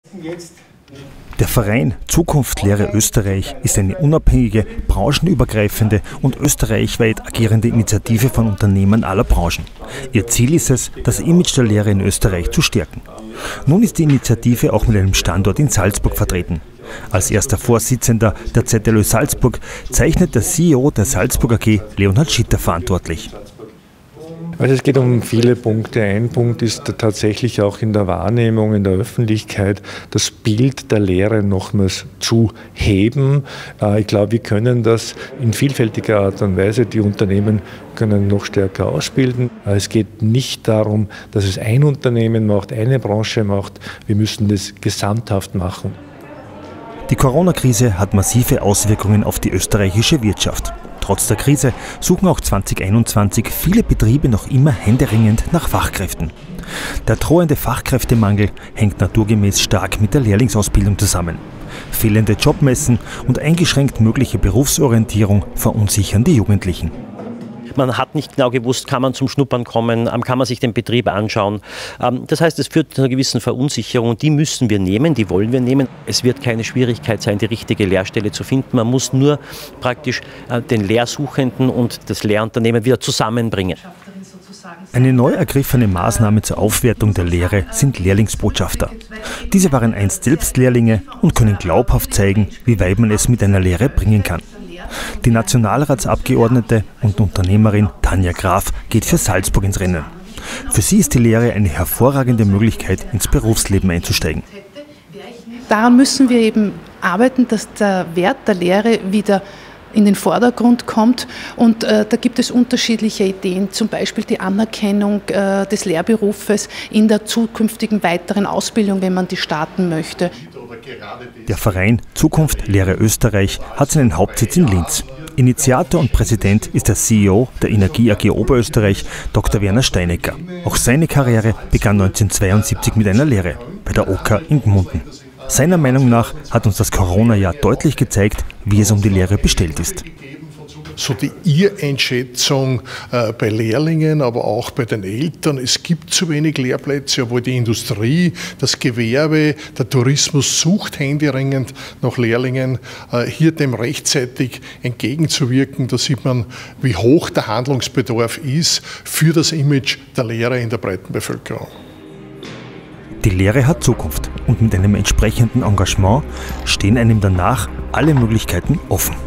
Der Verein Zukunft Lehre Österreich ist eine unabhängige, branchenübergreifende und österreichweit agierende Initiative von Unternehmen aller Branchen. Ihr Ziel ist es, das Image der Lehre in Österreich zu stärken. Nun ist die Initiative auch mit einem Standort in Salzburg vertreten. Als erster Vorsitzender der ZLÖ Salzburg zeichnet der CEO der Salzburg AG, Leonhard Schitter, verantwortlich. Also es geht um viele Punkte. Ein Punkt ist tatsächlich auch in der Wahrnehmung, in der Öffentlichkeit, das Bild der Lehre nochmals zu heben. Ich glaube, wir können das in vielfältiger Art und Weise. Die Unternehmen können noch stärker ausbilden. Es geht nicht darum, dass es ein Unternehmen macht, eine Branche macht. Wir müssen das gesamthaft machen. Die Corona-Krise hat massive Auswirkungen auf die österreichische Wirtschaft. Trotz der Krise suchen auch 2021 viele Betriebe noch immer händeringend nach Fachkräften. Der drohende Fachkräftemangel hängt naturgemäß stark mit der Lehrlingsausbildung zusammen. Fehlende Jobmessen und eingeschränkt mögliche Berufsorientierung verunsichern die Jugendlichen. Man hat nicht genau gewusst, kann man zum Schnuppern kommen, kann man sich den Betrieb anschauen. Das heißt, es führt zu einer gewissen Verunsicherung. Die müssen wir nehmen, die wollen wir nehmen. Es wird keine Schwierigkeit sein, die richtige Lehrstelle zu finden. Man muss nur praktisch den Lehrsuchenden und das Lehrunternehmen wieder zusammenbringen. Eine neu ergriffene Maßnahme zur Aufwertung der Lehre sind Lehrlingsbotschafter. Diese waren einst selbst Lehrlinge und können glaubhaft zeigen, wie weit man es mit einer Lehre bringen kann. Die Nationalratsabgeordnete und Unternehmerin Tanja Graf geht für Salzburg ins Rennen. Für sie ist die Lehre eine hervorragende Möglichkeit, ins Berufsleben einzusteigen. Daran müssen wir eben arbeiten, dass der Wert der Lehre wieder in den Vordergrund kommt. Und da gibt es unterschiedliche Ideen, zum Beispiel die Anerkennung des Lehrberufes in der zukünftigen weiteren Ausbildung, wenn man die starten möchte. Der Verein Zukunft Lehre Österreich hat seinen Hauptsitz in Linz. Initiator und Präsident ist der CEO der Energie AG Oberösterreich, Dr. Werner Steinecker. Auch seine Karriere begann 1972 mit einer Lehre bei der OK in Gmunden. Seiner Meinung nach hat uns das Corona-Jahr deutlich gezeigt, wie es um die Lehre bestellt ist. So die Ihr-Einschätzung bei Lehrlingen, aber auch bei den Eltern. Es gibt zu wenig Lehrplätze, obwohl die Industrie, das Gewerbe, der Tourismus sucht händeringend nach Lehrlingen. Hier dem rechtzeitig entgegenzuwirken, da sieht man, wie hoch der Handlungsbedarf ist für das Image der Lehrer in der breiten Bevölkerung. Die Lehre hat Zukunft und mit einem entsprechenden Engagement stehen einem danach alle Möglichkeiten offen.